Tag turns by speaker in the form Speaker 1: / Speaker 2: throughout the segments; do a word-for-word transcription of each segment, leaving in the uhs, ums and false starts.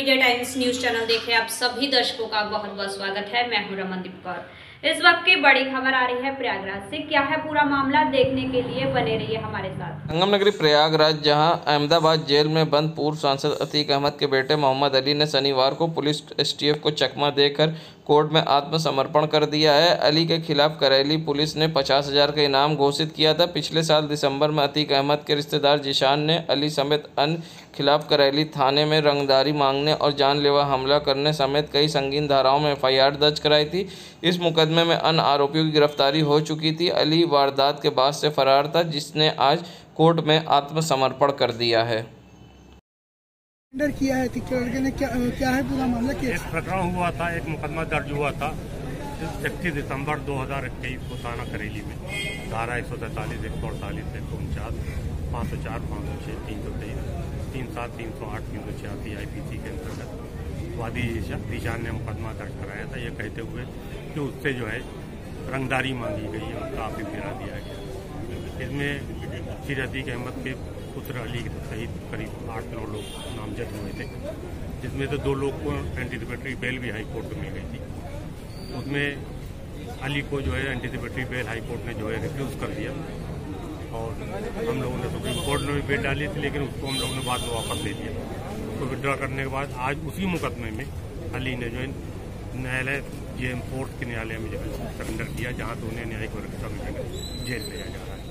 Speaker 1: India times news channel देख रहे आप सभी दर्शकों का बहुत बहुत स्वागत है। मैं हूं रमनदीप कौर। इस वक्त की बड़ी खबर आ रही है प्रयागराज से। क्या है पूरा मामला, देखने के लिए बने रहिए हमारे साथ।
Speaker 2: संगम नगरी प्रयागराज, जहां अहमदाबाद जेल में बंद पूर्व सांसद अतीक अहमद के बेटे मोहम्मद अली ने शनिवार को पुलिस एसटीएफ को चकमा देकर कोर्ट में आत्मसमर्पण कर दिया है। अली के खिलाफ करेली पुलिस ने पचास हजार का इनाम घोषित किया था। पिछले साल दिसंबर में अतीक अहमद के रिश्तेदार जिशान ने अली समेत अन्य खिलाफ करेली थाने में रंगदारी मांगने और जानलेवा हमला करने समेत कई संगीन धाराओं में एफ आई आर दर्ज कराई थी। इस मुकदमे में अन्य आरोपियों की गिरफ्तारी हो चुकी थी। अली वारदात के बाद से फरार था, जिसने आज कोर्ट में आत्मसमर्पण कर दिया है।
Speaker 3: किया है लड़के ने, क्या क्या है पूरा मामला?
Speaker 4: एक प्रकरण हुआ था, एक मुकदमा दर्ज हुआ था इकतीस दिसंबर दो हजार इक्कीस को थाना करेली में, धारा एक सौ तैंतालीस एक सौ अड़तालीस एक सौ उनचास पाँच सौ चार पाँच सौ छः तीन सौ तेईस तीन सात तीन सौ आठ तीन सौ छियासी आई पी सी के अंतर्गत वादी दिशान ने मुकदमा दर्ज कराया था, ये कहते हुए कि उससे जो है रंगदारी मांगी गई है, उसका आफिस गिरा दिया गया। इसमें फिर अतीक अहमद के पुत्र अली सहित करीब आठ नौ लोग नामजद हुए थे, जिसमें से दो लोग को एंटीसिपेटरी बेल भी हाई कोर्ट में मिल गई थी। उसमें अली को जो है एंटीसिपेटरी बेल हाई कोर्ट ने जो है रिफ्यूज़ कर दिया और हम लोगों ने सुप्रीम कोर्ट में भी बेल डाली थी, लेकिन उसको हम लोगों ने बाद में वापस ले लिया। उसको विड्रॉ करने के बाद आज उसी मुकदमे में अली ने जो है न्यायालय जे एम फोर्थ के न्यायालय में जो है सरेंडर किया, जहाँ से उन्हें न्यायिक वरिष्ठता में जेल भेजा जा रहा है।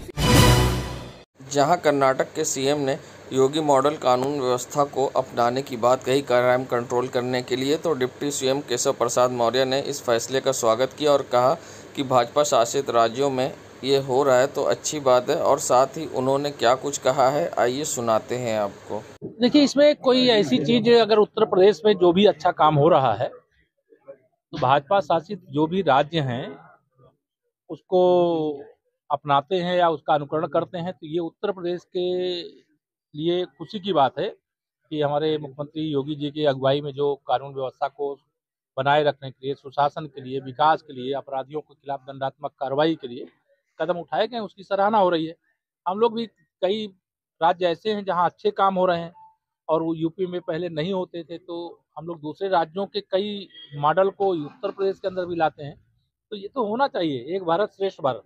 Speaker 2: जहां कर्नाटक के सीएम ने योगी मॉडल कानून व्यवस्था को अपनाने की बात कही क्राइम कंट्रोल करने के लिए, तो डिप्टी सीएम केशव प्रसाद मौर्य ने इस फैसले का स्वागत किया और कहा कि भाजपा शासित राज्यों में ये हो रहा है तो अच्छी बात है। और साथ ही उन्होंने क्या कुछ कहा है, आइए सुनाते हैं आपको।
Speaker 5: देखिए, इसमें कोई ऐसी चीज, अगर उत्तर प्रदेश में जो भी अच्छा काम हो रहा है तो भाजपा शासित जो भी राज्य हैं उसको अपनाते हैं या उसका अनुकरण करते हैं, तो ये उत्तर प्रदेश के लिए खुशी की बात है कि हमारे मुख्यमंत्री योगी जी की अगुवाई में जो कानून व्यवस्था को बनाए रखने के लिए, सुशासन के लिए, विकास के लिए, अपराधियों के खिलाफ दंडात्मक कार्रवाई के लिए कदम उठाए गए, उसकी सराहना हो रही है। हम लोग भी, कई राज्य ऐसे हैं जहां अच्छे काम हो रहे हैं और वो यूपी में पहले नहीं होते थे, तो हम लोग दूसरे राज्यों के कई मॉडल को उत्तर प्रदेश के अंदर भी लाते हैं। तो ये तो होना चाहिए, एक भारत श्रेष्ठ भारत।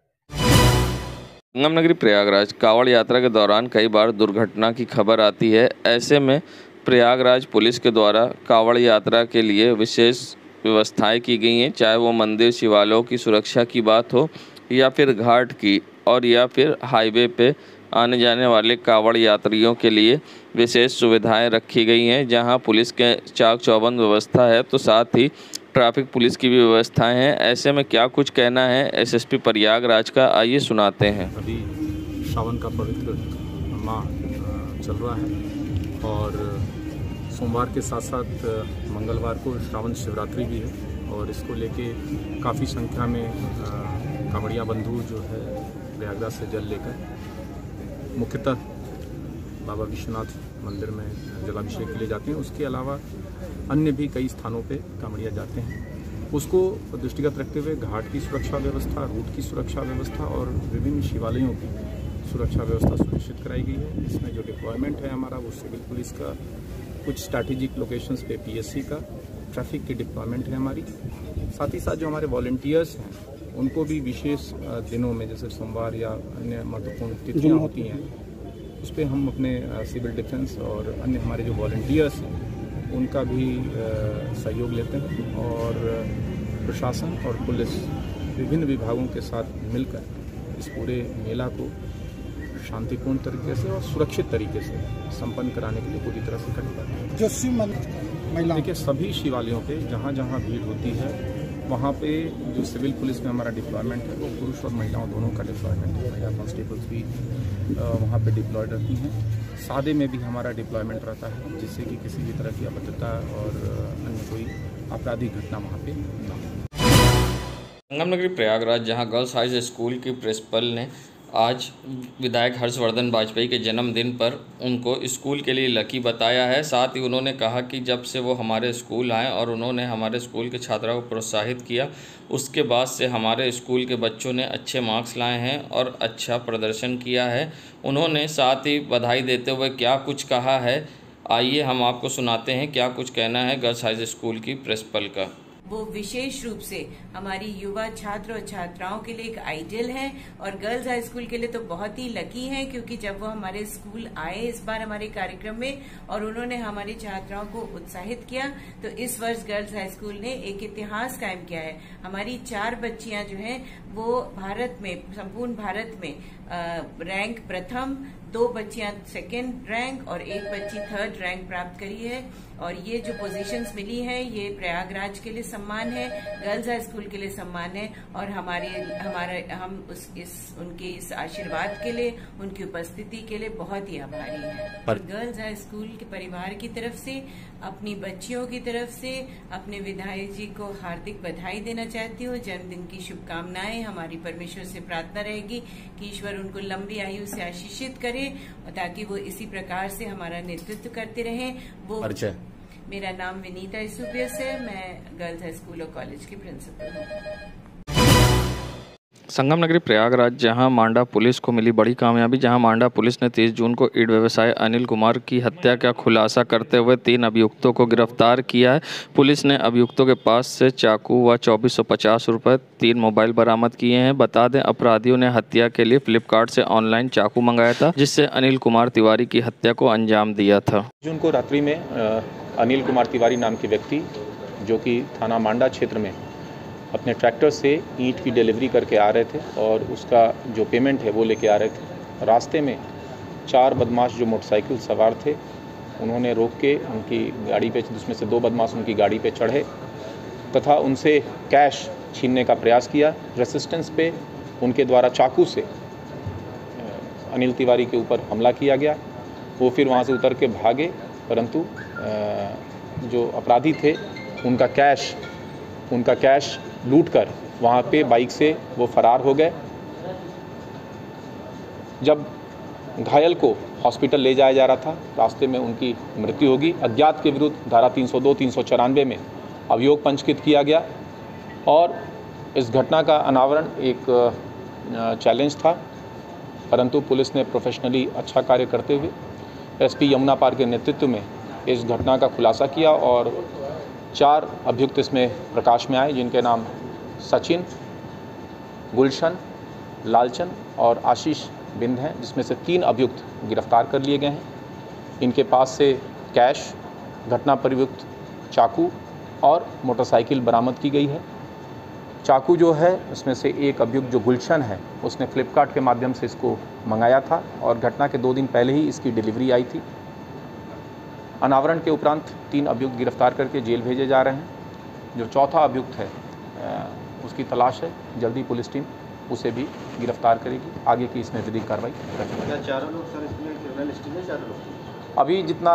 Speaker 2: संगम नगरी प्रयागराज कांवड़ यात्रा के दौरान कई बार दुर्घटना की खबर आती है। ऐसे में प्रयागराज पुलिस के द्वारा कांवड़ यात्रा के लिए विशेष व्यवस्थाएं की गई हैं, चाहे वो मंदिर शिवालयों की सुरक्षा की बात हो या फिर घाट की, और या फिर हाईवे पे आने जाने वाले कांवड़ यात्रियों के लिए विशेष सुविधाएं रखी गई हैं, जहां पुलिस के चाक चौबंद व्यवस्था है, तो साथ ही ट्रैफिक पुलिस की भी व्यवस्थाएं हैं। ऐसे में क्या कुछ कहना है एसएसपी प्रयागराज का, आइए सुनाते हैं।
Speaker 6: अभी श्रावण का पवित्र माह चल रहा है और सोमवार के साथ साथ मंगलवार को श्रावण शिवरात्रि भी है, और इसको लेके काफ़ी संख्या में कांवड़िया बंधु जो है प्रयागराज से जल लेकर मुख्यतः बाबा विश्वनाथ मंदिर में जलाभिषेक के लिए जाते हैं। उसके अलावा अन्य भी कई स्थानों पे कांवड़िया जाते हैं। उसको दृष्टिगत रखते हुए घाट की सुरक्षा व्यवस्था, रूट की सुरक्षा व्यवस्था और विभिन्न शिवालयों की सुरक्षा व्यवस्था सुनिश्चित कराई गई है। इसमें जो डिप्लॉयमेंट है हमारा, वो सिविल पुलिस का, कुछ स्ट्रैटेजिक लोकेशंस पे पीएससी का, ट्रैफिक की डिप्लॉयमेंट है हमारी। साथ ही साथ जो हमारे वॉलंटियर्स हैं उनको भी विशेष दिनों में, जैसे सोमवार या अन्य महत्वपूर्ण तिथियाँ होती हैं, उस पर हम अपने सिविल डिफेंस और अन्य हमारे जो वॉलंटियर्स हैं उनका भी सहयोग लेते हैं, और प्रशासन और पुलिस विभिन्न विभागों के साथ मिलकर इस पूरे मेला को शांतिपूर्ण तरीके से और सुरक्षित तरीके से संपन्न कराने के लिए पूरी तरह से कटिबद्ध है।
Speaker 3: जो शिव मंदिर,
Speaker 6: देखिए, सभी शिवालयों पे जहाँ जहाँ भीड़ होती है वहाँ पे जो सिविल पुलिस में हमारा डिप्लॉयमेंट है वो पुरुष और महिलाओं दोनों का डिप्लॉयमेंट है। महिला कांस्टेबल्स भी वहाँ पे डिप्लॉयड रहती हैं। सादे में भी हमारा डिप्लॉयमेंट रहता है, जिससे कि किसी भी तरह की अभद्रता और अन्य कोई आपराधिक घटना वहाँ पे ना हो।
Speaker 2: संगम नगरी प्रयागराज, जहां गर्ल्स हाई स्कूल की प्रिंसिपल ने आज विधायक हर्षवर्धन वाजपेयी के जन्मदिन पर उनको स्कूल के लिए लकी बताया है। साथ ही उन्होंने कहा कि जब से वो हमारे स्कूल आए और उन्होंने हमारे स्कूल के छात्रों को प्रोत्साहित किया, उसके बाद से हमारे स्कूल के बच्चों ने अच्छे मार्क्स लाए हैं और अच्छा प्रदर्शन किया है। उन्होंने साथ ही बधाई देते हुए क्या कुछ कहा है, आइए हम आपको सुनाते हैं क्या कुछ कहना है गर्ल्स हाई स्कूल की प्रिंसिपल का।
Speaker 7: वो विशेष रूप से हमारी युवा छात्र और छात्राओं के लिए एक आइडियल है और गर्ल्स हाई स्कूल के लिए तो बहुत ही लकी है, क्योंकि जब वो हमारे स्कूल आए इस बार हमारे कार्यक्रम में और उन्होंने हमारी छात्राओं को उत्साहित किया, तो इस वर्ष गर्ल्स हाई स्कूल ने एक इतिहास कायम किया है। हमारी चार बच्चियां जो हैं वो भारत में, संपूर्ण भारत में रैंक प्रथम, दो बच्चियां सेकेंड रैंक और एक बच्ची थर्ड रैंक प्राप्त करी है। और ये जो पोजीशंस मिली हैं ये प्रयागराज के लिए सम्मान है, गर्ल्स हाई स्कूल के लिए सम्मान है और हमारे हमारे हम उस इस उनके इस आशीर्वाद के लिए, उनकी उपस्थिति के लिए बहुत ही आभारी हैं। पर गर्ल्स हाई स्कूल के परिवार की तरफ से, अपनी बच्चियों की तरफ से अपने विधायक जी को हार्दिक बधाई देना चाहती हूँ। जन्मदिन की शुभकामनाएं। हमारी परमेश्वर से प्रार्थना रहेगी कि ईश्वर उनको लंबी आयु से आशीषित करे ताकि वो इसी प्रकार से हमारा नेतृत्व करते रहें। वो मेरा नाम विनीता यूसुफियस है, मैं गर्ल्स हाई स्कूल और कॉलेज की प्रिंसिपल हूँ।
Speaker 2: संगम नगरी प्रयागराज, जहां मांडा पुलिस को मिली बड़ी कामयाबी। जहां मांडा पुलिस ने तीस जून को ईंट व्यवसायी अनिल कुमार की हत्या का खुलासा करते हुए तीन अभियुक्तों को गिरफ्तार किया है। पुलिस ने अभियुक्तों के पास से चाकू व चौबीस सौ पचास रुपये, तीन मोबाइल बरामद किए हैं। बता दें, अपराधियों ने हत्या के लिए फ्लिपकार्ट से ऑनलाइन चाकू मंगाया था, जिससे अनिल कुमार तिवारी की हत्या को अंजाम दिया था।
Speaker 8: जून को रात्रि में अनिल कुमार तिवारी नाम के व्यक्ति, जो कि थाना मांडा क्षेत्र में अपने ट्रैक्टर से ईंट की डिलीवरी करके आ रहे थे और उसका जो पेमेंट है वो लेके आ रहे थे। रास्ते में चार बदमाश जो मोटरसाइकिल सवार थे, उन्होंने रोक के उनकी गाड़ी पे, जिसमें से दो बदमाश उनकी गाड़ी पे चढ़े तथा उनसे कैश छीनने का प्रयास किया। रेसिस्टेंस पे उनके द्वारा चाकू से अनिल तिवारी के ऊपर हमला किया गया। वो फिर वहाँ से उतर के भागे, परंतु जो अपराधी थे उनका कैश उनका कैश लूटकर वहाँ पे बाइक से वो फरार हो गए। जब घायल को हॉस्पिटल ले जाया जा रहा था, रास्ते में उनकी मृत्यु होगी। अज्ञात के विरुद्ध धारा तीन सौ दो, तीन सौ चौरानवे में अभियोग पंजीकृत किया गया और इस घटना का अनावरण एक चैलेंज था, परंतु पुलिस ने प्रोफेशनली अच्छा कार्य करते हुए एसपी यमुना पार के नेतृत्व में इस घटना का खुलासा किया और चार अभियुक्त इसमें प्रकाश में आए, जिनके नाम सचिन, गुलशन, लालचंद और आशीष बिंद हैं, जिसमें से तीन अभियुक्त गिरफ्तार कर लिए गए हैं। इनके पास से कैश, घटना पर युक्त चाकू और मोटरसाइकिल बरामद की गई है। चाकू जो है उसमें से एक अभियुक्त जो गुलशन है, उसने फ्लिपकार्ट के माध्यम से इसको मंगाया था और घटना के दो दिन पहले ही इसकी डिलीवरी आई थी। अनावरण के उपरांत तीन अभियुक्त गिरफ्तार करके जेल भेजे जा रहे हैं। जो चौथा अभियुक्त है उसकी तलाश है, जल्दी पुलिस टीम उसे भी गिरफ्तार करेगी। आगे की इसमें विधिक कार्रवाई करेगी।
Speaker 9: क्या चारों लोग सर इसमें क्रिमिनल लिस्ट में चारों लोग?
Speaker 8: अभी जितना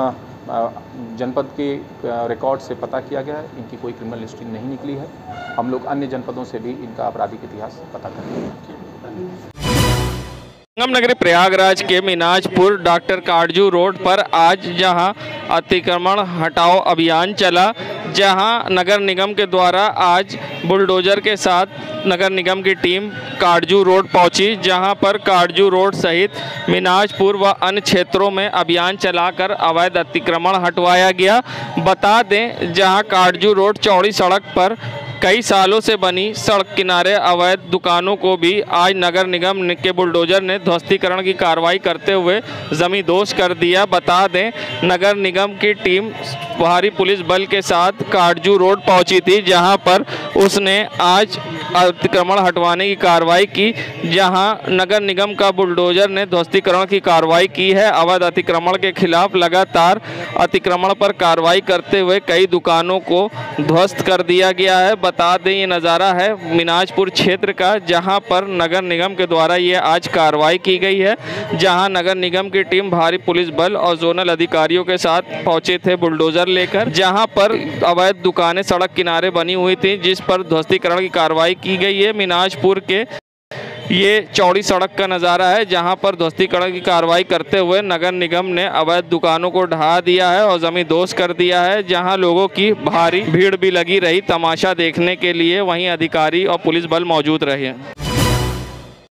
Speaker 8: जनपद के रिकॉर्ड से पता किया गया है, इनकी कोई क्रिमिनल लिस्टिंग नहीं निकली है। हम लोग अन्य जनपदों से भी इनका आपराधिक इतिहास पता करेंगे।
Speaker 2: संगम नगरी प्रयागराज के मिनाजपुर डॉक्टर काटजू रोड पर आज जहां अतिक्रमण हटाओ अभियान चला, जहां नगर निगम के द्वारा आज बुलडोजर के साथ नगर निगम की टीम काटजू रोड पहुंची, जहां पर काटजू रोड सहित मिनाजपुर व अन्य क्षेत्रों में अभियान चलाकर अवैध अतिक्रमण हटवाया गया। बता दें, जहां काटजू रोड चौड़ी सड़क पर कई सालों से बनी सड़क किनारे अवैध दुकानों को भी आज नगर निगम के बुलडोजर ने ध्वस्तीकरण की कार्रवाई करते हुए जमींदोज कर दिया। बता दें, नगर निगम की टीम भारी पुलिस बल के साथ काटजू रोड पहुंची थी, जहां पर उसने आज अतिक्रमण हटवाने की कार्रवाई की, जहां नगर निगम का बुलडोजर ने ध्वस्तीकरण की कार्रवाई की है। अवैध अतिक्रमण के खिलाफ लगातार अतिक्रमण पर कार्रवाई करते हुए कई दुकानों को ध्वस्त कर दिया गया है। बता दें, ये नज़ारा है मिनाजपुर क्षेत्र का, जहां पर नगर निगम के द्वारा ये आज कार्रवाई की गई है, जहां नगर निगम की टीम भारी पुलिस बल और जोनल अधिकारियों के साथ पहुंचे थे बुलडोजर लेकर, जहां पर अवैध दुकानें सड़क किनारे बनी हुई थी, जिस पर ध्वस्तीकरण की कार्रवाई की गई है। मिनाजपुर के ये चौड़ी सड़क का नज़ारा है, जहां पर ध्वस्तीकरण की कार्रवाई करते हुए नगर निगम ने अवैध दुकानों को ढहा दिया है और जमींदोज कर दिया है, जहां लोगों की भारी भीड़ भी लगी रही तमाशा देखने के लिए। वहीं अधिकारी और पुलिस बल मौजूद रहे।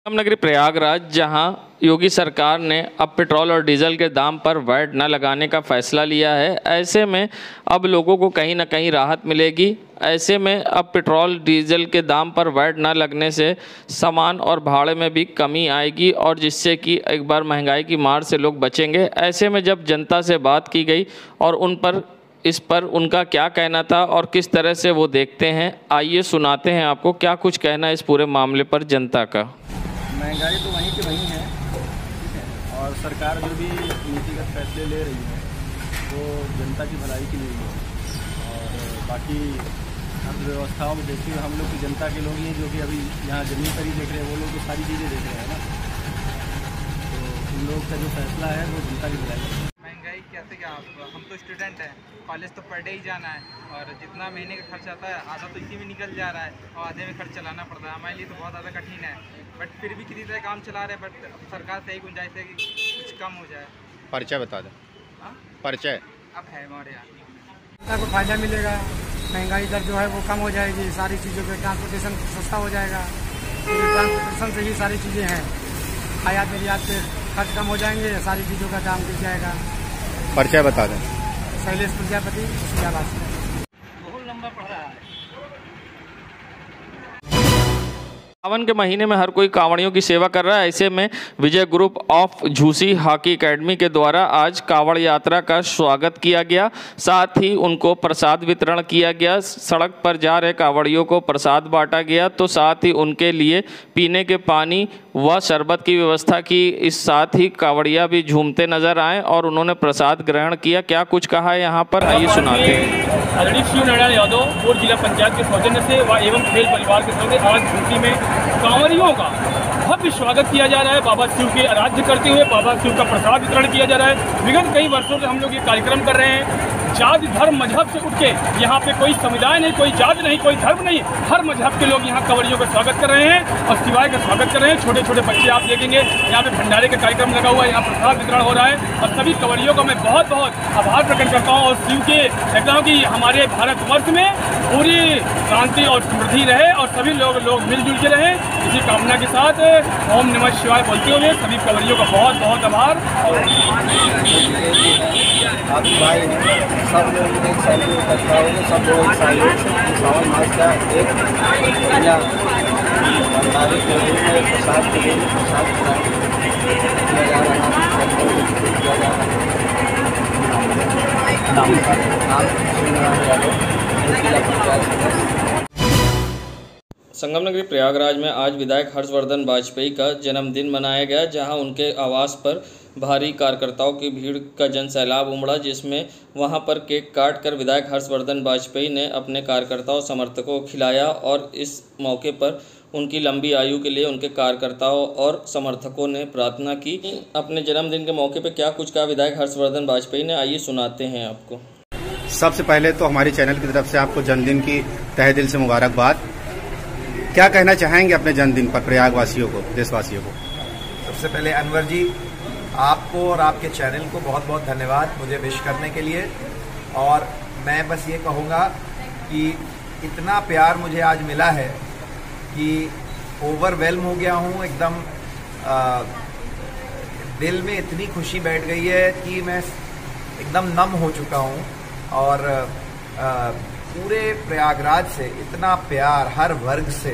Speaker 2: नगरी प्रयागराज, जहां योगी सरकार ने अब पेट्रोल और डीजल के दाम पर वैट न लगाने का फैसला लिया है। ऐसे में अब लोगों को कहीं ना कहीं राहत मिलेगी। ऐसे में अब पेट्रोल डीजल के दाम पर वैट न लगने से सामान और भाड़े में भी कमी आएगी और जिससे कि एक बार महंगाई की मार से लोग बचेंगे। ऐसे में जब जनता से बात की गई और उन पर इस पर उनका क्या कहना था और किस तरह से वो देखते हैं, आइए सुनाते हैं आपको क्या कुछ कहना है इस पूरे मामले पर जनता का।
Speaker 9: महंगाई तो वहीं की वहीं है, ठीक है, और सरकार जो भी नीतिगत फैसले ले रही है वो जनता की भलाई के लिए है। और बाकी अर्थव्यवस्थाओं में देखिए हम लोग की जनता के लोग ही जो कि अभी यहाँ जमीन पर ही देख रहे हैं, वो लोग तो सारी चीज़ें देख रहे हैं ना, तो उन लोग का जो फैसला है वो जनता की भलाई है।
Speaker 10: महंगाई कैसे क्या, हम तो स्टूडेंट हैं, कॉलेज तो पर डे ही जाना है और जितना महीने का खर्च आता है आधा तो इसी में निकल जा रहा है और आधे में खर्च चलाना पड़ता है। हमारे लिए तो बहुत ज़्यादा कठिन है, बट फिर भी किसी तरह काम चला रहे हैं। बट सरकार से ही गुंजाइश है कि कुछ कम हो जाए।
Speaker 9: परिचय बता दें। परिचय
Speaker 10: अब है हमारे यहाँ
Speaker 3: जनता को फायदा मिलेगा, महंगाई दर जो है वो कम हो जाएगी, सारी चीज़ों पे ट्रांसपोर्टेशन सस्ता हो जाएगा। ट्रांसपोर्टेशन से ही सारी चीज़ें हैं, आयात निर्यात पे खर्च कम हो जाएंगे, सारी चीज़ों का दाम गिर जाएगा।
Speaker 9: परिचय बता दें।
Speaker 3: शैलेश प्रजापति, सियाबाद।
Speaker 10: बहुत लंबा पड़ रहा है।
Speaker 2: सावन के महीने में हर कोई कांवड़ियों की सेवा कर रहा है। ऐसे में Vijay group of Jhusi hockey academy के द्वारा आज कांवड़ यात्रा का स्वागत किया गया, साथ ही उनको प्रसाद वितरण किया गया। सड़क पर जा रहे कांवड़ियों को प्रसाद बांटा गया, तो साथ ही उनके लिए पीने के पानी व शरबत की व्यवस्था की। इस साथ ही कांवड़िया भी झूमते नजर आए और उन्होंने प्रसाद ग्रहण किया। क्या कुछ कहा है यहाँ पर, आइए सुनाते हैं।
Speaker 11: आदरणीय शिव नारायण यादव और जिला पंचायत के सौजन्य से व एवं खेल परिवार के सौजन्य आज झूसी में कांवड़ियों का भव्य स्वागत किया जा रहा है। बाबा शिव के आराध्य करते हुए बाबा शिव का प्रसाद वितरण किया जा रहा है। विगत कई वर्षों से हम लोग ये कार्यक्रम कर रहे हैं। जाति धर्म मजहब से उठ के यहाँ पे कोई समुदाय नहीं, कोई जाति नहीं, कोई धर्म नहीं, हर मजहब के लोग यहाँ कांवड़ियों का स्वागत कर रहे हैं और शिवाय का स्वागत कर रहे हैं। छोटे छोटे बच्चे आप देखेंगे यहाँ पे भंडारे का कार्यक्रम लगा हुआ है, यहाँ प्रसाद वितरण हो रहा है और सभी कांवड़ियों का मैं बहुत बहुत आभार प्रकट करता हूँ और शिव के कहता हूँ कि हमारे भारतवर्ष में पूरी शांति और समृद्धि रहे और सभी लोग लोग मिलजुल के रहे। इसी कामना के साथ ओम नमः शिवाय बोलते हुए सभी कांवड़ियों का बहुत बहुत आभार।
Speaker 9: आप भाई सब लोग एक सहयोग इकट्ठा होंगे, सब लोग एक सहयोग से सावन मास का एक महिला भंडारे के रूप में प्रसाद के लिए प्रसाद किया जा रहा है। नाम
Speaker 2: संगम नगरी प्रयागराज में आज विधायक हर्षवर्धन वाजपेयी का जन्मदिन मनाया गया, जहां उनके आवास पर भारी कार्यकर्ताओं की भीड़ का जन सैलाब उमड़ा, जिसमें वहां पर केक काटकर विधायक हर्षवर्धन वाजपेयी ने अपने कार्यकर्ताओं समर्थकों को खिलाया और इस मौके पर उनकी लंबी आयु के लिए उनके कार्यकर्ताओं और समर्थकों ने प्रार्थना की। अपने जन्मदिन के मौके पर क्या कुछ कहा विधायक हर्षवर्धन वाजपेयी ने, आइए सुनाते हैं आपको।
Speaker 9: सबसे पहले तो हमारी चैनल की तरफ से आपको जन्मदिन की तहे दिल से मुबारकबाद। क्या कहना चाहेंगे अपने जन्मदिन पर प्रयागवासियों को, देशवासियों को?
Speaker 12: सबसे पहले अनवर जी, आपको और आपके चैनल को बहुत बहुत धन्यवाद मुझे विश करने के लिए। और मैं बस ये कहूँगा कि इतना प्यार मुझे आज मिला है कि ओवरवेल्म हो गया हूँ एकदम। दिल में इतनी खुशी बैठ गई है कि मैं एकदम नम हो चुका हूँ। और आ, पूरे प्रयागराज से इतना प्यार हर वर्ग से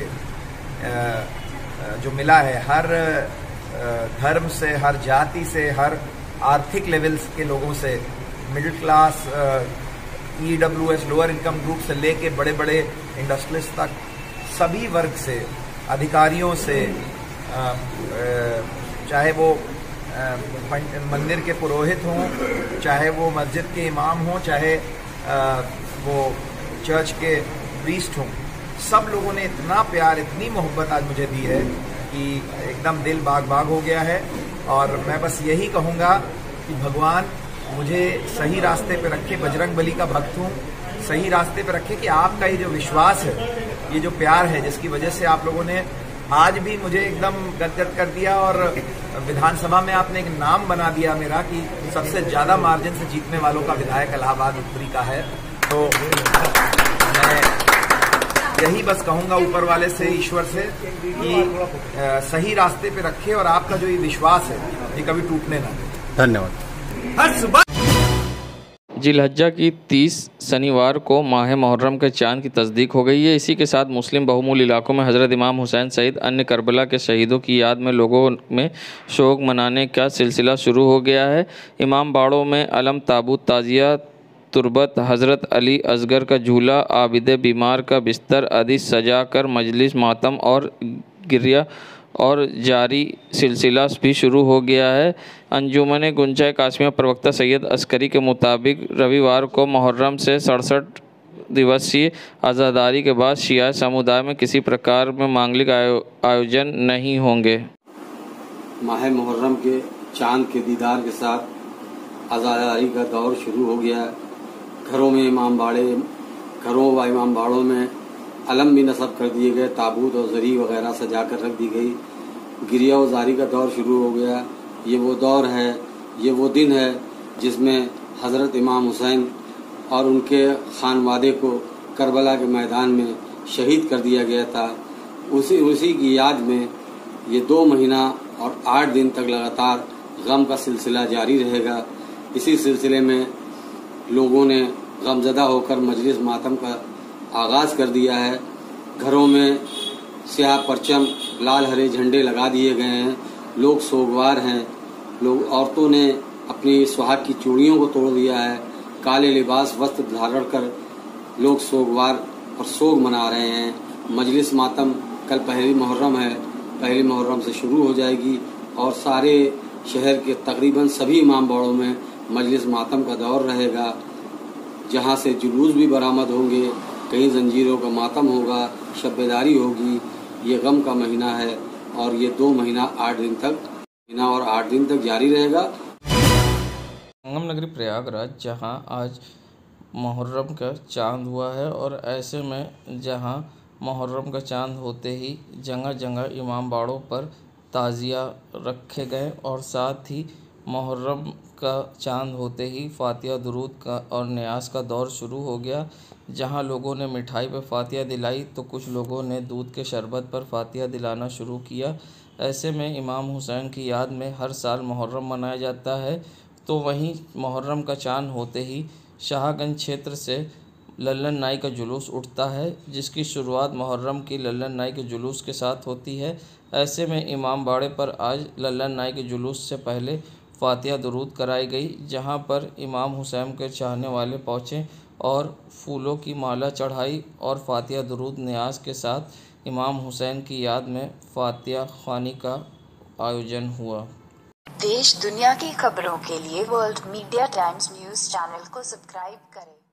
Speaker 12: जो मिला है, हर धर्म से, हर जाति से, हर आर्थिक लेवल्स के लोगों से, middle class, EWS, lower income group से लेके बड़े बड़े इंडस्ट्रियलिस्ट तक, सभी वर्ग से, अधिकारियों से, चाहे वो मंदिर के पुरोहित हों, चाहे वो मस्जिद के इमाम हों, चाहे वो चर्च के प्रीस्ट हों, सब लोगों ने इतना प्यार, इतनी मोहब्बत आज मुझे दी है कि एकदम दिल बाग बाग हो गया है। और मैं बस यही कहूँगा कि भगवान मुझे सही रास्ते पे रखे, बजरंग बली का भक्त हूँ, सही रास्ते पे रखे कि आपका ये जो विश्वास है, ये जो प्यार है, जिसकी वजह से आप लोगों ने आज भी मुझे एकदम गदगद कर दिया और विधानसभा में आपने एक नाम बना दिया मेरा कि सबसे ज्यादा मार्जिन से जीतने वालों का विधायक इलाहाबाद उत्तरी का है। तो मैं यही बस कहूंगा ऊपर वाले से, ईश्वर से, कि सही रास्ते पे रखे और आपका जो ये विश्वास है ये कभी टूटने ना दे।
Speaker 6: धन्यवाद।
Speaker 2: जिलहज्जा की तीस शनिवार को माह मुहर्रम के चांद की तस्दीक हो गई है। इसी के साथ मुस्लिम बहुमूल इलाकों में हज़रत इमाम हुसैन सहित अन्य करबला के शहीदों की याद में लोगों में शोक मनाने का सिलसिला शुरू हो गया है। इमाम बाड़ों में अलम, ताबूत, ताज़िया, तुरबत, हज़रत अली असगर का झूला, आबिद बीमार का बिस्तर आदि सजा कर मजलिस मातम और गिरिया और जारी सिलसिला भी शुरू हो गया है। अंजुमन गुंजाए कासमिया प्रवक्ता सैयद अस्करी के मुताबिक रविवार को मुहर्रम से सड़सठ दिवसीय आज़ादारी के बाद शिया समुदाय में किसी प्रकार में मांगलिक आयो, आयोजन नहीं होंगे।
Speaker 13: माह मुहर्रम के चांद के दीदार के साथ आज़ादारी का दौर शुरू हो गया। घरों में इमाम बाड़े घरों व इमाम बाड़ों में अलम भी नस्ब कर दिए गए, ताबूत और जरी वगैरह सजा कर रख दी गई। गिरिया और जारी का दौर शुरू हो गया। ये वो दौर है, ये वो दिन है जिसमें हज़रत इमाम हुसैन और उनके खानवादे को करबला के मैदान में शहीद कर दिया गया था। उसी उसी की याद में ये दो महीना और आठ दिन तक लगातार गम का सिलसिला जारी रहेगा। इसी सिलसिले में लोगों ने गमज़दा होकर मजलिस मातम का आगाज़ कर दिया है। घरों में स्याह परचम, लाल हरे झंडे लगा दिए गए हैं। लोग सोगवार हैं। लोग औरतों ने अपनी सुहाग की चूड़ियों को तोड़ दिया है। काले लिबास वस्त्र धारण कर लोग सोगवार और सोग मना रहे हैं। मजलिस मातम कल पहली मुहर्रम है, पहली मुहर्रम से शुरू हो जाएगी और सारे शहर के तकरीबन सभी इमाम बाड़ों में मजलिस मातम का दौर रहेगा, जहां से जुलूस भी बरामद होंगे, कहीं जंजीरों का मातम होगा, शब्बेदारी होगी। ये गम का महीना है और ये दो महीना आठ दिन तक महीना और आठ दिन तक जारी रहेगा।
Speaker 2: संगम नगरी प्रयागराज, जहां आज मुहर्रम का चांद हुआ है और ऐसे में जहां मुहर्रम का चांद होते ही जगह जगह इमाम बाड़ों पर ताज़िया रखे गए और साथ ही मुहर्रम का चांद होते ही फातिहा दुरूद का और न्यास का दौर शुरू हो गया। जहां लोगों ने मिठाई पर फातिहा दिलाई तो कुछ लोगों ने दूध के शरबत पर फातिहा दिलाना शुरू किया। ऐसे में इमाम हुसैन की याद में हर साल मुहर्रम मनाया जाता है। तो वहीं मुहर्रम का चांद होते ही शाहगंज क्षेत्र से लल्लन नाई का जुलूस उठता है, जिसकी शुरुआत मुहर्रम की लल्लन नाई के जुलूस के साथ होती है। ऐसे में इमाम बाड़े पर आज लल्लन नाई के जुलूस से पहले फातिहा दुरूद कराई गई, जहां पर इमाम हुसैन के चाहने वाले पहुँचे और फूलों की माला चढ़ाई और फातिहा दुरूद न्याज के साथ इमाम हुसैन की याद में फातिहा ख्वानी का आयोजन हुआ।
Speaker 14: देश दुनिया की खबरों के लिए world media times news channel को सब्सक्राइब करें।